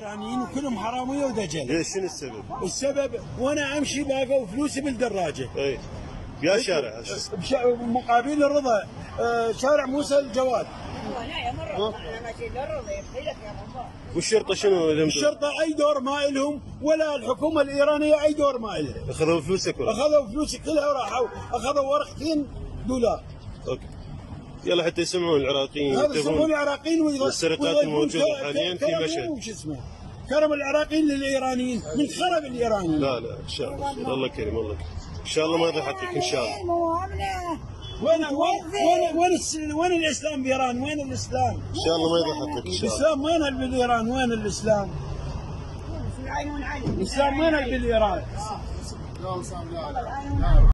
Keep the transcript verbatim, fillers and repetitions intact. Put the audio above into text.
الايرانيين وكلهم حراميه ودجل. ليش شنو السبب؟ السبب وانا امشي لاقوا فلوسي بالدراجه. اي يا شارع مقابل الرضا شارع موسى الجواد. والشرطه شنو؟ الشرطه اي دور ما لهم ولا الحكومه الايرانيه اي دور ما لها. اخذوا فلوسك ولا؟ اخذوا فلوسي كلها وراحوا اخذوا ورقتين دولار. اوكي يلا حتى يسمعون العراقيين. هذا يسمعون العراقيين والسرقات الموجوده حاليا في مشهد. وش اسمه؟ كرم العراقيين للايرانيين من خرب الايرانيين. لا لا ان شاء الله الله كريم الله كريم ان شاء الله ما يضحكك ان شاء الله. وين وين وين وين الاسلام بايران؟ وين الاسلام؟ ان شاء الله ما يضحكك ان شاء الله. الاسلام وين بالايران؟ وين الاسلام؟ الاسلام وين بالايران؟